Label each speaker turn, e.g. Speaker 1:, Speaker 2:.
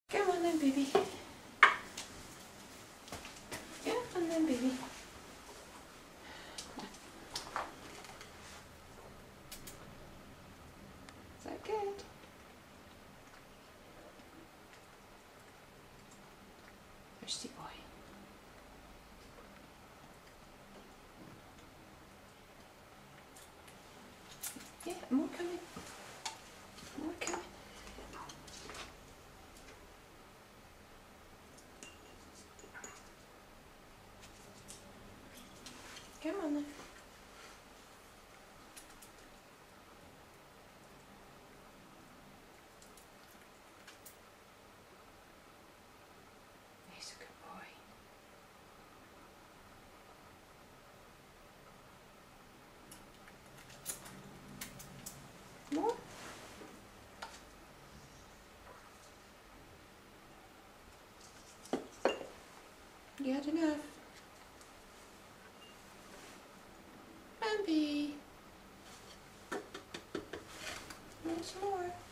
Speaker 1: Come on then, baby. Come on then, baby. Is that good? Thirsty boy. Yeah, more coming. More coming. Come on then. He's a good boy. More? You had enough. Bambi. Want some more?